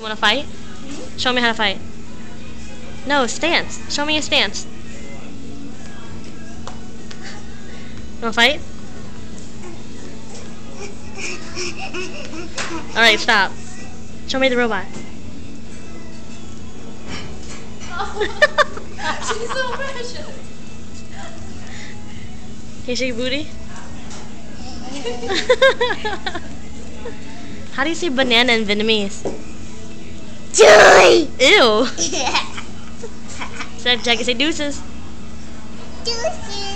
You wanna fight? Show me how to fight. No, stance. Show me a stance. You wanna fight? Alright, stop. Show me the robot. She's so precious. Can you shake your booty? How do you say banana in Vietnamese? Julie! Ew! Say, Jackie, say deuces. Deuces.